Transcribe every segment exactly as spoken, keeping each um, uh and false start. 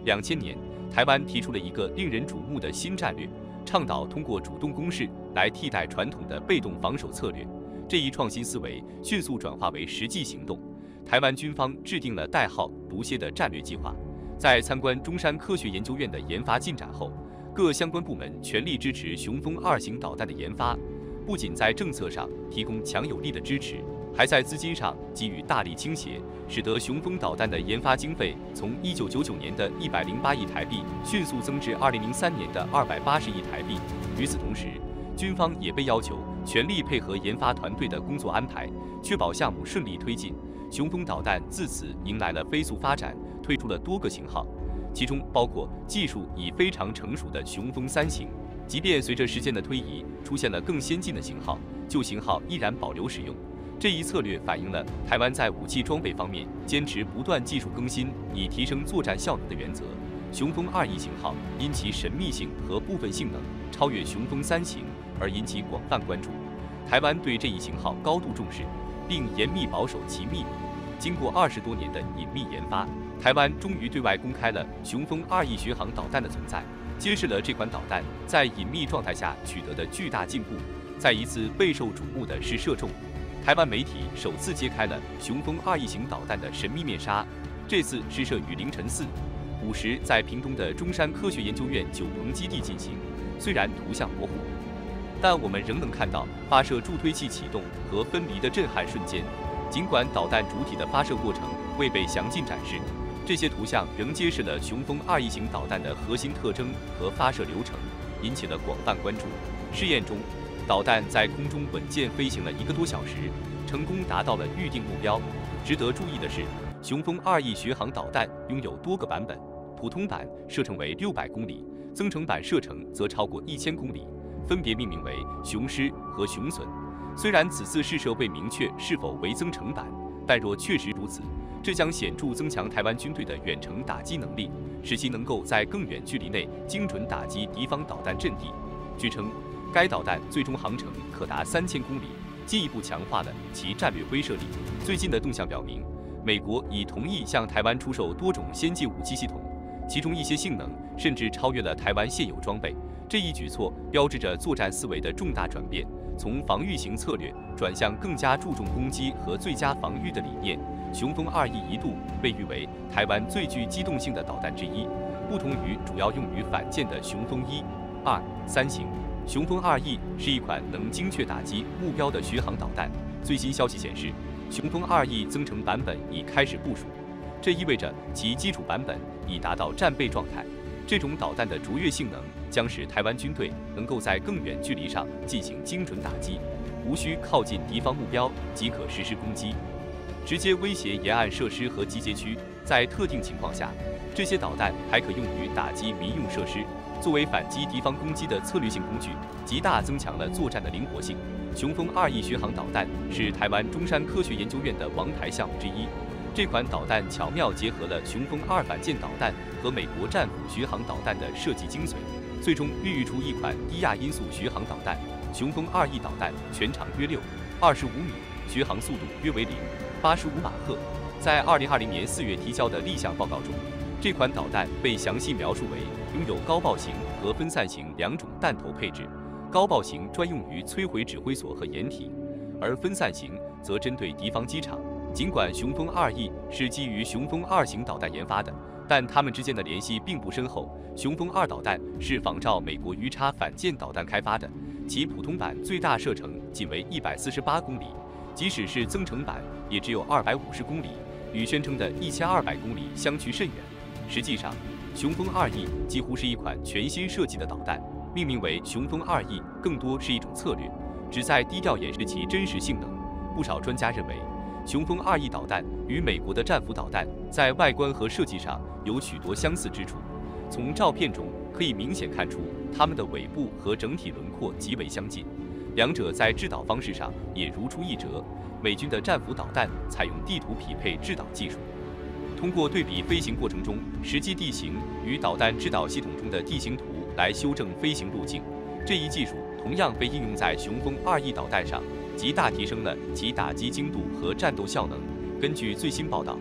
两千年，台湾提出了一个令人瞩目的新战略，倡导通过主动攻势来替代传统的被动防守策略。这一创新思维迅速转化为实际行动。台湾军方制定了代号“毒蝎”的战略计划。在参观中山科学研究院的研发进展后，各相关部门全力支持雄风二型导弹的研发，不仅在政策上提供强有力的支持，还在资金上给予大力倾斜，使得雄风导弹的研发经费从一九九九年的一百零八亿台币迅速增至二零零三年的二百八十亿台币。与此同时，军方也被要求全力配合研发团队的工作安排，确保项目顺利推进。雄风导弹自此迎来了飞速发展，推出了多个型号，其中包括技术已非常成熟的雄风三型。即便随着时间的推移，出现了更先进的型号，旧型号依然保留使用。这一策略反映了台湾在武器装备方面坚持不断技术更新，以提升作战效能的原则。雄风二 E 型号因其神秘性和部分性能超越雄风三型而引起广泛关注。台湾对这一型号高度重视，并严密保守其秘密。经过二十多年的隐秘研发，台湾终于对外公开了雄风二 E 巡航导弹的存在，揭示了这款导弹在隐秘状态下取得的巨大进步。在一次备受瞩目的试射中，台湾媒体首次揭开了雄风二 E 型导弹的神秘面纱。这次试射于凌晨四五时在屏东的中山科学研究院九鹏基地进行，虽然图像模糊，但我们仍能看到发射助推器启动和分离的震撼瞬间。尽管导弹主体的发射过程未被详尽展示，这些图像仍揭示了雄风二 E 型导弹的核心特征和发射流程，引起了广泛关注。试验中，导弹在空中稳健飞行了一个多小时，成功达到了预定目标。值得注意的是，雄风二 E 巡航导弹拥有多个版本，普通版射程为六百公里，增程版射程则超过一千公里，分别命名为雄狮和雄隼。虽然此次试射未明确是否为增程版，但若确实如此，这将显著增强台湾军队的远程打击能力，使其能够在更远距离内精准打击敌方导弹阵地。据称，该导弹最终航程可达三千公里，进一步强化了其战略威慑力。最近的动向表明，美国已同意向台湾出售多种先进武器系统，其中一些性能甚至超越了台湾现有装备。这一举措标志着作战思维的重大转变，从防御型策略转向更加注重攻击和最佳防御的理念。雄风二 E 一度被誉为台湾最具机动性的导弹之一，不同于主要用于反舰的雄风一、二、三型。雄风二 E 是一款能精确打击目标的巡航导弹。最新消息显示，雄风二 E 增程版本已开始部署，这意味着其基础版本已达到战备状态。这种导弹的卓越性能将使台湾军队能够在更远距离上进行精准打击，无需靠近敌方目标即可实施攻击，直接威胁沿岸设施和集结区。在特定情况下，这些导弹还可用于打击民用设施，作为反击敌方攻击的策略性工具，极大增强了作战的灵活性。雄风二 E 巡航导弹是台湾中山科学研究院的王牌项目之一。这款导弹巧妙结合了雄风二反舰导弹和美国战斧巡航导弹的设计精髓，最终孕育出一款低亚音速巡航导弹。雄风二 E 导弹全长约六二十五米，巡航速度约为零八十五马赫。在二零二零年四月提交的立项报告中，这款导弹被详细描述为拥有高爆型和分散型两种弹头配置，高爆型专用于摧毁指挥所和掩体，而分散型则针对敌方机场。尽管雄风二 E 是基于雄风二型导弹研发的，但它们之间的联系并不深厚。雄风二导弹是仿照美国鱼叉反舰导弹开发的，其普通版最大射程仅为一百四十八公里，即使是增程版也只有二百五十公里，与宣称的一千二百公里相去甚远。实际上，雄风二 E 几乎是一款全新设计的导弹，命名为雄风二 E 更多是一种策略，旨在低调掩饰其真实性能。不少专家认为，雄风二 E 导弹与美国的战斧导弹在外观和设计上有许多相似之处。从照片中可以明显看出，它们的尾部和整体轮廓极为相近，两者在制导方式上也如出一辙。美军的战斧导弹采用地图匹配制导技术，通过对比飞行过程中实际地形与导弹制导系统中的地形图来修正飞行路径。这一技术同样被应用在雄风二 E 导弹上，极大提升了其打击精度和战斗效能。根据最新报道，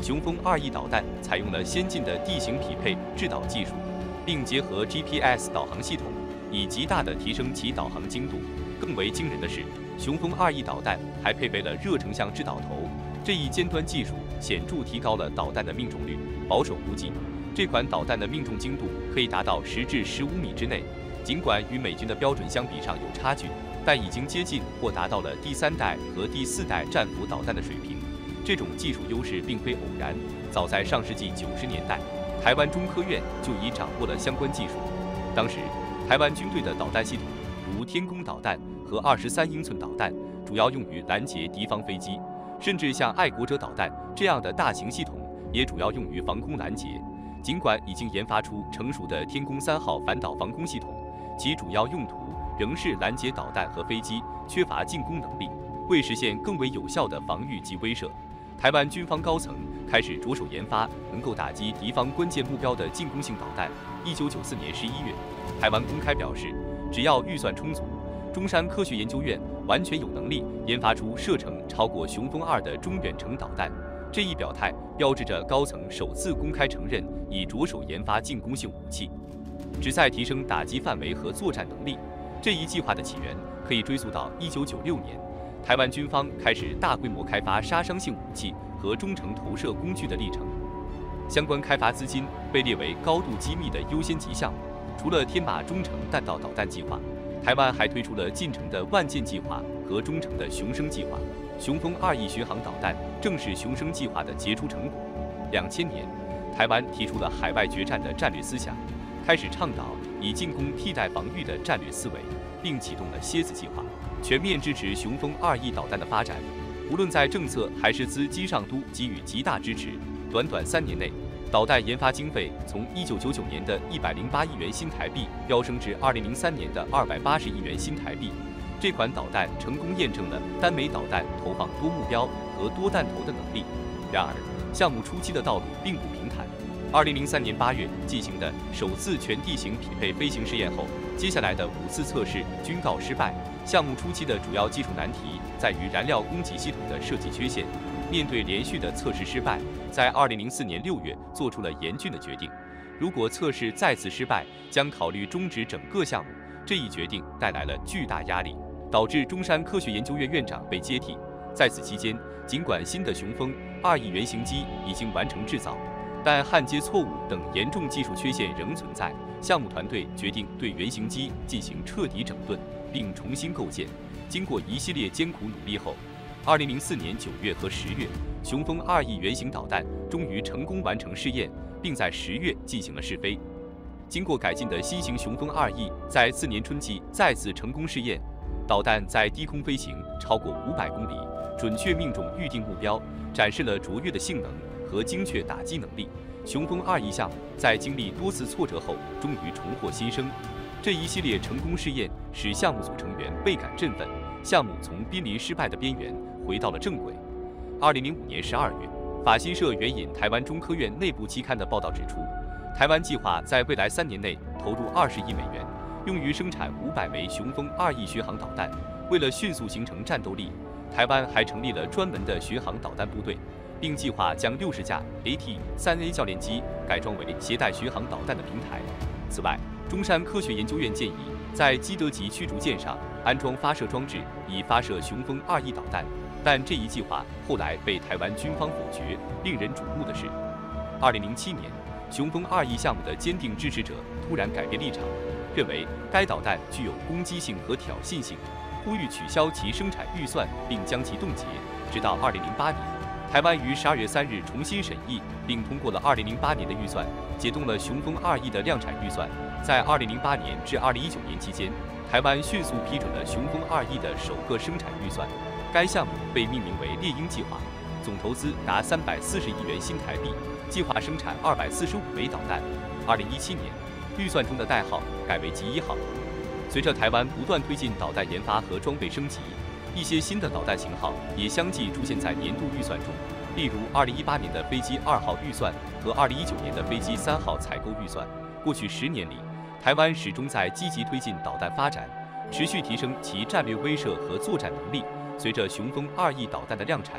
雄风二 E 导弹采用了先进的地形匹配制导技术，并结合 G P S 导航系统，以极大地提升其导航精度。更为惊人的是，雄风二 E 导弹还配备了热成像制导头，这一尖端技术显著提高了导弹的命中率。保守估计，这款导弹的命中精度可以达到十至十五米之内。尽管与美军的标准相比上有差距，但已经接近或达到了第三代和第四代战斧导弹的水平。这种技术优势并非偶然，早在上世纪九十年代，台湾中科院就已掌握了相关技术。当时，台湾军队的导弹系统，如天宫导弹和二十三英寸导弹，主要用于拦截敌方飞机，甚至像爱国者导弹这样的大型系统，也主要用于防空拦截。尽管已经研发出成熟的天宫三号反导防空系统，其主要用途仍是拦截导弹和飞机，缺乏进攻能力。为实现更为有效的防御及威慑，台湾军方高层开始着手研发能够打击敌方关键目标的进攻性导弹。一九九四年十一月，台湾公开表示，只要预算充足，中山科学研究院完全有能力研发出射程超过雄风二的中远程导弹。这一表态标志着高层首次公开承认已着手研发进攻性武器，旨在提升打击范围和作战能力。这一计划的起源可以追溯到一九九六年，台湾军方开始大规模开发杀伤性武器和中程投射工具的历程。相关开发资金被列为高度机密的优先级项目。除了天马中程弹道导弹计划，台湾还推出了近程的万箭计划和中程的雄升计划。雄风二 E 巡航导弹正是雄升计划的杰出成果。两千年，台湾提出了海外决战的战略思想，开始倡导以进攻替代防御的战略思维，并启动了蝎子计划，全面支持雄风二 E 导弹的发展。无论在政策还是资金上都给予极大支持。短短三年内，导弹研发经费从一九九九年的一百零八亿元新台币飙升至二零零三年的二百八十亿元新台币。这款导弹成功验证了单枚导弹投放多目标和多弹头的能力。然而，项目初期的道路并不平坦。二零零三年八月进行的首次全地形匹配飞行试验后，接下来的五次测试均告失败。项目初期的主要技术难题在于燃料供给系统的设计缺陷。面对连续的测试失败，在二零零四年六月做出了严峻的决定：如果测试再次失败，将考虑终止整个项目。这一决定带来了巨大压力，导致中山科学研究院院长被接替。在此期间，尽管新的雄风二 E 原型机已经完成制造，但焊接错误等严重技术缺陷仍存在。项目团队决定对原型机进行彻底整顿，并重新构建。经过一系列艰苦努力后，二零零四年九月和十月，雄风二 E 原型导弹终于成功完成试验，并在十月进行了试飞。经过改进的新型雄风二 E 在次年春季再次成功试验，导弹在低空飞行超过五百公里，准确命中预定目标，展示了卓越的性能和精确打击能力。雄风二 E 项目在经历多次挫折后，终于重获新生。这一系列成功试验使项目组成员倍感振奋，项目从濒临失败的边缘回到了正轨。二零零五年十二月，法新社援引台湾中科院内部期刊的报道指出，台湾计划在未来三年内投入二十亿美元，用于生产五百枚雄风二 E 巡航导弹。为了迅速形成战斗力，台湾还成立了专门的巡航导弹部队，并计划将六十架 A T 三 A 教练机改装为携带巡航导弹的平台。此外，中山科学研究院建议在基德级驱逐舰上安装发射装置，以发射雄风二 E 导弹，但这一计划后来被台湾军方否决。令人瞩目的是，二零零七年，雄风二 E 项目的坚定支持者突然改变立场，认为该导弹具有攻击性和挑衅性，呼吁取消其生产预算并将其冻结。直到二零零八年，台湾于十二月三日重新审议并通过了二零零八年的预算，解冻了雄风二 E 的量产预算。在二零零八年至二零一九年期间，台湾迅速批准了雄风二 E 的首个生产预算，该项目被命名为猎鹰计划，总投资达三百四十亿元新台币，计划生产二百四十五枚导弹。二零一七年，预算中的代号改为吉一号。随着台湾不断推进导弹研发和装备升级，一些新的导弹型号也相继出现在年度预算中，例如二零一八年的飞机二号预算和二零一九年的飞机三号采购预算。过去十年里，台湾始终在积极推进导弹发展，持续提升其战略威慑和作战能力。随着雄风二 E 导弹的量产，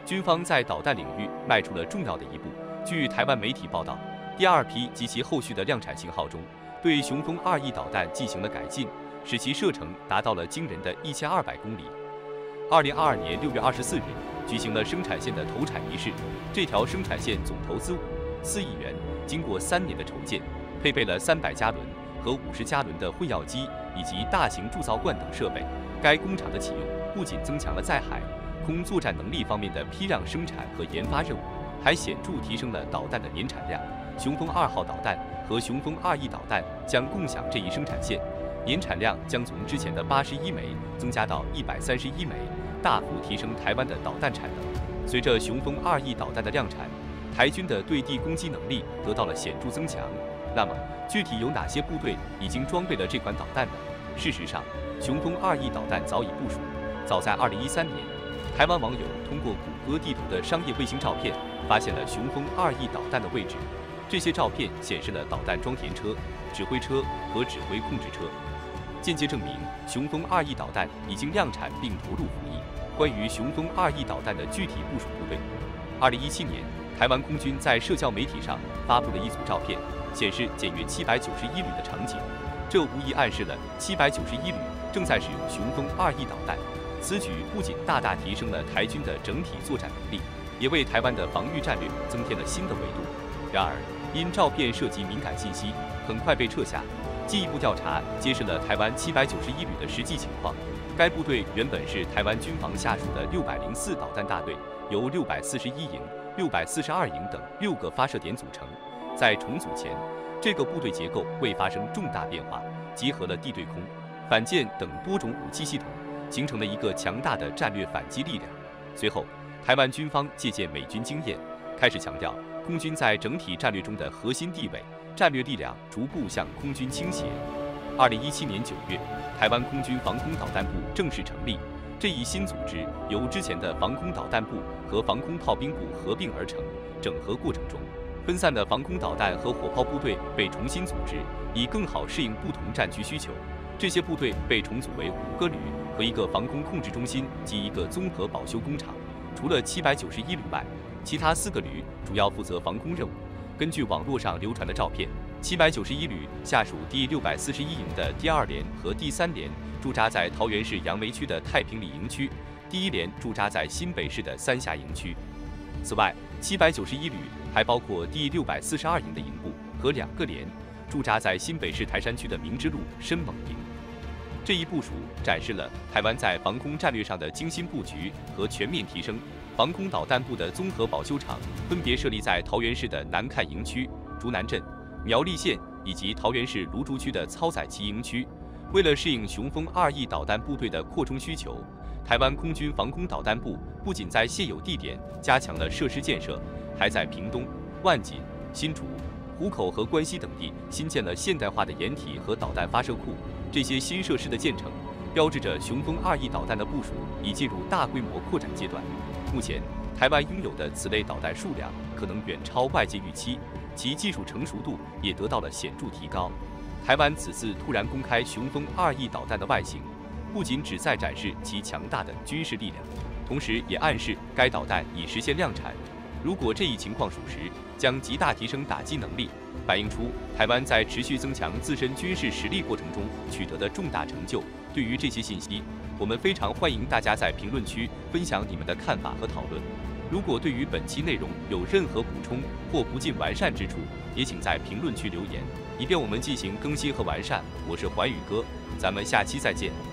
军方在导弹领域迈出了重要的一步。据台湾媒体报道，第二批及其后续的量产型号中，对雄风二 E 导弹进行了改进，使其射程达到了惊人的一千二百公里。二零二二年六月二十四日，举行了生产线的投产仪式。这条生产线总投资五四亿元，经过三年的筹建，配备了三百加仑和五十加仑的混药机以及大型铸造罐等设备。该工厂的启用不仅增强了在海空作战能力方面的批量生产和研发任务，还显著提升了导弹的年产量。雄风二号导弹和雄风二 E 导弹将共享这一生产线，年产量将从之前的八十一枚增加到一百三十一枚，大幅提升台湾的导弹产能。随着雄风二 E 导弹的量产，台军的对地攻击能力得到了显著增强。那么，具体有哪些部队已经装备了这款导弹呢？事实上，雄风二 E 导弹早已部署。早在二零一三年，台湾网友通过谷歌地图的商业卫星照片，发现了雄风二 E 导弹的位置。这些照片显示了导弹装填车、指挥车和指挥控制车，间接证明雄风二 E 导弹已经量产并投入服役。关于雄风二 E 导弹的具体部署部队，二零一七年，台湾空军在社交媒体上发布了一组照片，显示检阅七百九十一旅的场景，这无疑暗示了七百九十一旅正在使用雄风二 E 导弹。此举不仅大大提升了台军的整体作战能力，也为台湾的防御战略增添了新的维度。然而，因照片涉及敏感信息，很快被撤下。进一步调查揭示了台湾七百九十一旅的实际情况。该部队原本是台湾军防下属的六百零四导弹大队，由六百四十一营、六百四十二营等六个发射点组成。在重组前，这个部队结构未发生重大变化，集合了地对空、反舰等多种武器系统，形成了一个强大的战略反击力量。随后，台湾军方借鉴美军经验，开始强调空军在整体战略中的核心地位，战略力量逐步向空军倾斜。二零一七年九月，台湾空军防空导弹部正式成立。这一新组织由之前的防空导弹部和防空炮兵部合并而成。整合过程中，分散的防空导弹和火炮部队被重新组织，以更好适应不同战区需求。这些部队被重组为五个旅和一个防空控制中心及一个综合保修工厂。除了七百九十一旅外，其他四个旅主要负责防空任务。根据网络上流传的照片，七百九十一旅下属第六百四十一营的第二连和第三连驻扎在桃园市杨梅区的太平里营区，第一连驻扎在新北市的三峡营区。此外，七百九十一旅还包括第六百四十二营的营部和两个连驻扎在新北市台山区的明之路深猛营。这一部署展示了台湾在防空战略上的精心布局和全面提升。防空导弹部的综合保修厂分别设立在桃园市的南崁营区、竹南镇、苗栗县以及桃园市芦竹区的操载旗营区。为了适应雄风二 E 导弹部队的扩充需求，台湾空军防空导弹部不仅在现有地点加强了设施建设，还在屏东、万锦、新竹、湖口和关西等地新建了现代化的掩体和导弹发射库。这些新设施的建成，标志着雄风二 E 导弹的部署已进入大规模扩展阶段。目前，台湾拥有的此类导弹数量可能远超外界预期，其技术成熟度也得到了显著提高。台湾此次突然公开雄风二 E 导弹的外形，不仅旨在展示其强大的军事力量，同时也暗示该导弹已实现量产。如果这一情况属实，将极大提升打击能力，反映出台湾在持续增强自身军事实力过程中取得的重大成就。对于这些信息，我们非常欢迎大家在评论区分享你们的看法和讨论。如果对于本期内容有任何补充或不尽完善之处，也请在评论区留言，以便我们进行更新和完善。我是寰宇哥，咱们下期再见。